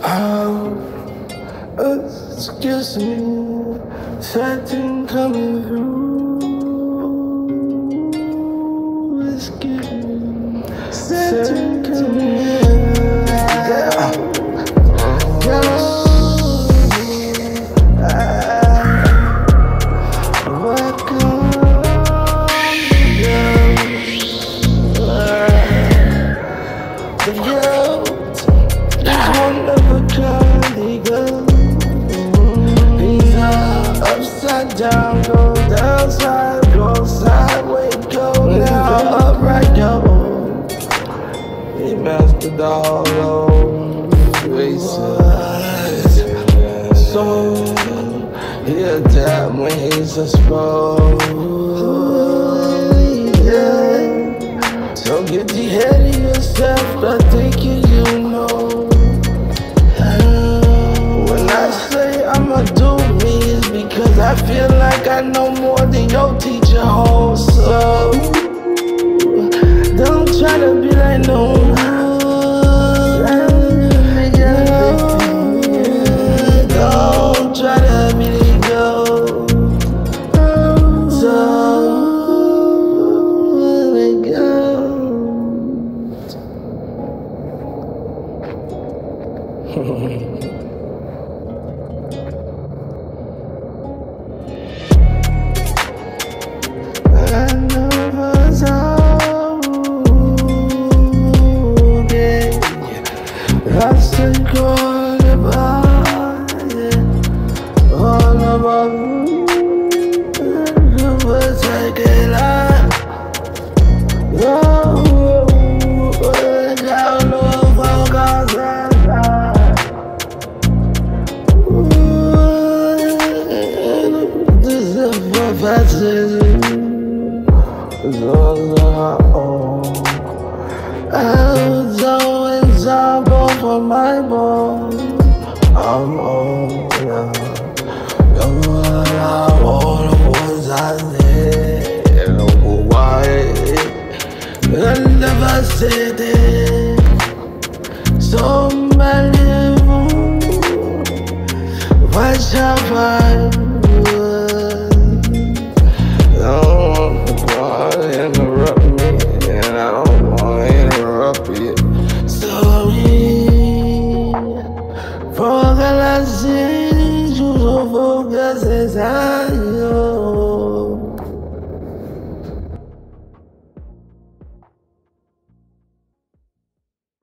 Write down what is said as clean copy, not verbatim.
Excuse me, something coming through. Excuse me, something coming down, go down, side, go sideways, go down, upright, go. He master dog, so he adapt when he's exposed. Yeah. So get the head of yourself, I think you know. When I say I'ma do me, it's because I feel like I know more than your teacher holds. So don't try to be like no. Don't try to be the goat. So we go. For my bones, I'm old, yeah. All the ones I said, why? I never said it. So many why shall I? Don't want to interrupt me, and I don't want to interrupt you. Focus, I